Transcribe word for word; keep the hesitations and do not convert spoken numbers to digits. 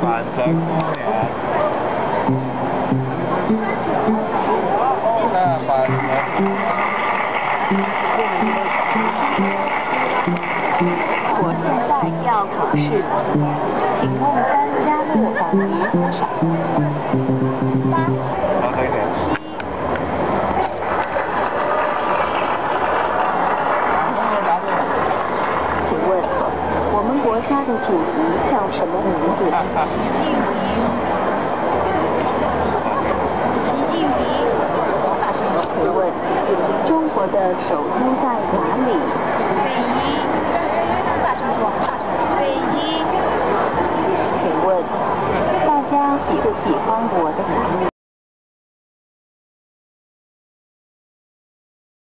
万上公园。那万我现在要考试了，请问三加六等于多少？八。 好，对的。 请问，我们国家的主席叫什么名字？习近平。习近平。请问，中国的首都在哪里？北京。大声说，大声说。北京。请问，大家喜不喜欢我的男人？